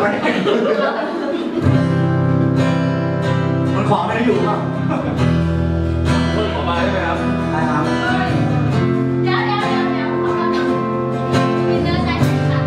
ว้มันขอไม่ได้อยู่ป่ะขอมาได้ไหมครับได้ครับเดี๋ยวมีเนื้อใจค่ะ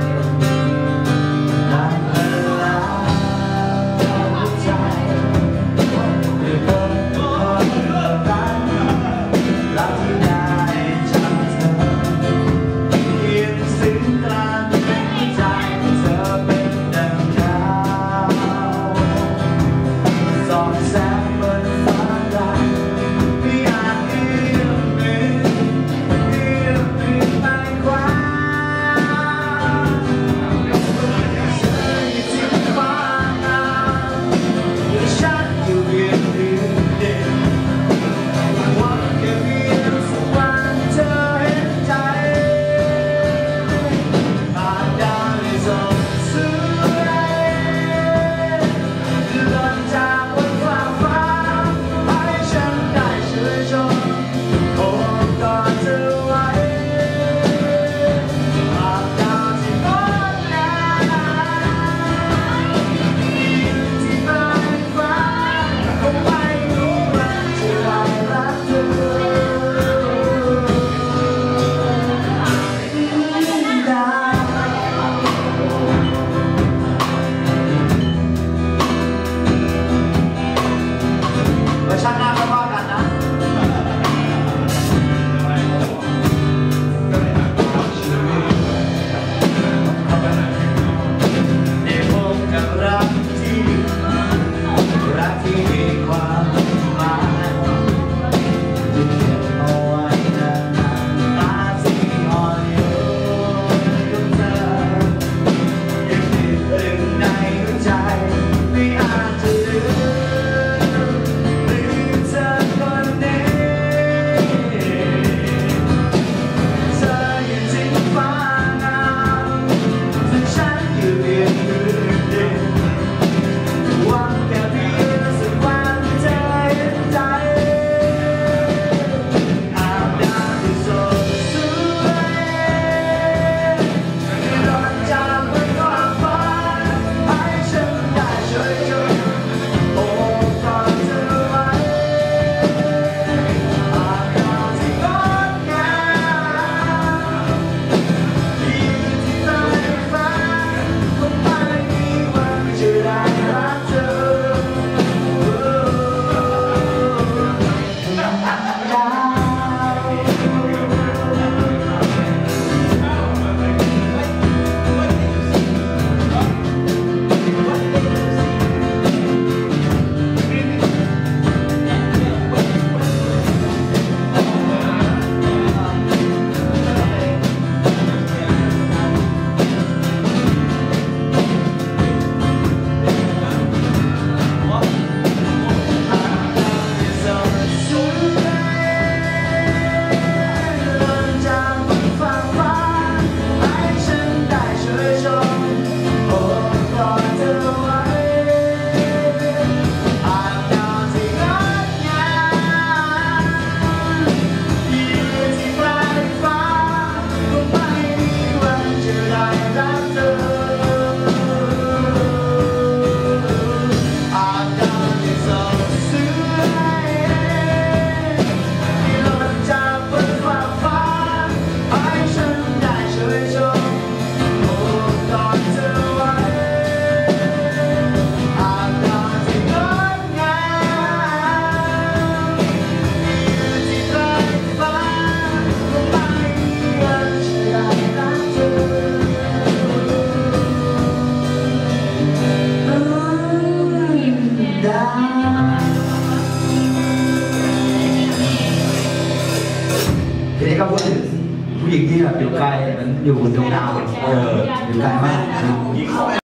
ชาติหน้าก็ว่ากันนะได้พบกับรักที่มีความหมายจะเก็บเอาไว้นานๆตาที่อ่อนโยนกับเธอยังติดตึงในหัวใจไม่อาจจะลืมทีนี้ก็พูดถึงผู้หญิงที่แบบอยู่ไกลเหมือนอยู่บนดวงดาวอยู่ไกลมาก